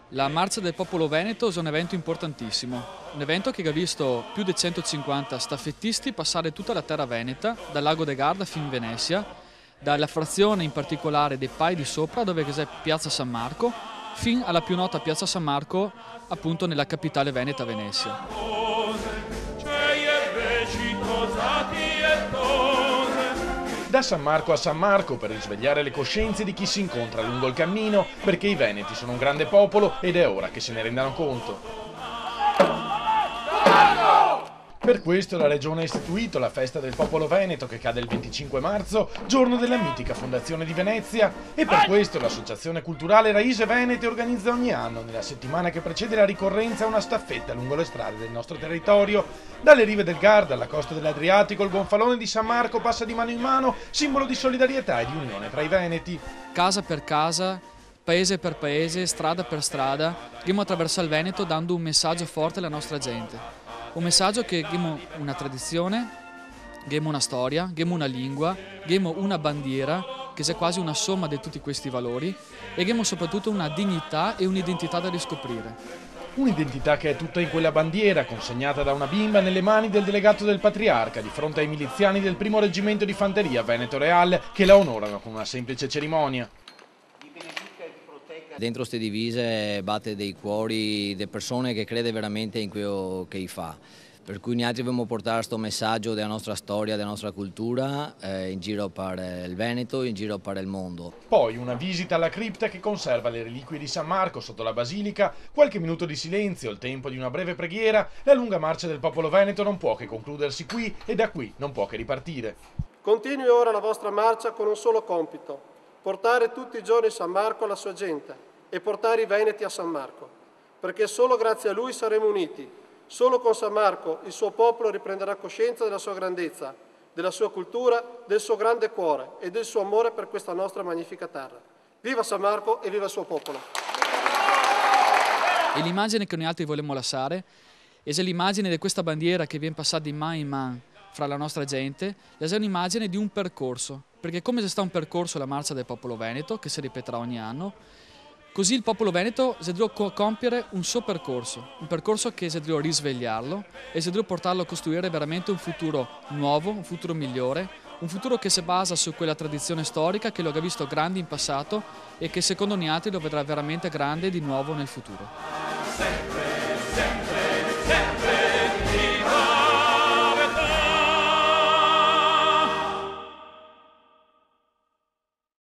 La Marcia del Popolo Veneto è un evento importantissimo, un evento che ha visto più di 150 staffettisti passare tutta la terra veneta, dal Lago de Garda fino in Venezia, dalla frazione in particolare dei Pai di Sopra, dove c'è Piazza San Marco, fino alla più nota Piazza San Marco, appunto nella capitale veneta, Venezia. Da San Marco a San Marco per risvegliare le coscienze di chi si incontra lungo il cammino, perché i veneti sono un grande popolo ed è ora che se ne rendano conto. Per questo la Regione ha istituito la Festa del Popolo Veneto che cade il 25 marzo, giorno della mitica fondazione di Venezia, e per questo l'Associazione Culturale Raise Venete organizza ogni anno, nella settimana che precede la ricorrenza, una staffetta lungo le strade del nostro territorio. Dalle rive del Garda alla costa dell'Adriatico, il gonfalone di San Marco passa di mano in mano, simbolo di solidarietà e di unione tra i veneti. Casa per casa, paese per paese, strada per strada, andiamo attraverso il Veneto dando un messaggio forte alla nostra gente. Un messaggio che abbiamo una tradizione, abbiamo una storia, abbiamo una lingua, abbiamo una bandiera che è quasi una somma di tutti questi valori e abbiamo soprattutto una dignità e un'identità da riscoprire. Un'identità che è tutta in quella bandiera, consegnata da una bimba nelle mani del delegato del Patriarca, di fronte ai miliziani del 1° reggimento di fanteria Veneto Real, che la onorano con una semplice cerimonia. Dentro queste divise batte dei cuori di persone che crede veramente in quello che fa. Per cui noi dobbiamo portare questo messaggio della nostra storia, della nostra cultura in giro per il Veneto, in giro per il mondo. Poi una visita alla cripta che conserva le reliquie di San Marco sotto la basilica, qualche minuto di silenzio, il tempo di una breve preghiera. La lunga marcia del popolo veneto non può che concludersi qui e da qui non può che ripartire. Continui ora la vostra marcia con un solo compito: portare tutti i giorni San Marco alla sua gente e portare i veneti a San Marco, perché solo grazie a lui saremo uniti. Solo con San Marco il suo popolo riprenderà coscienza della sua grandezza, della sua cultura, del suo grande cuore e del suo amore per questa nostra magnifica terra. Viva San Marco e viva il suo popolo! E l'immagine che noi altri vogliamo lasciare è l'immagine di questa bandiera che viene passata di mano in mano fra la nostra gente, è un'immagine di un percorso, perché come sta un percorso la Marcia del Popolo Veneto, che si ripeterà ogni anno, così il popolo veneto si deve compiere un suo percorso, un percorso che si deve risvegliarlo e si deve portarlo a costruire veramente un futuro nuovo, un futuro migliore, un futuro che si basa su quella tradizione storica che lo ha visto grande in passato e che secondo noi altri lo vedrà veramente grande di nuovo nel futuro. Sempre, sempre.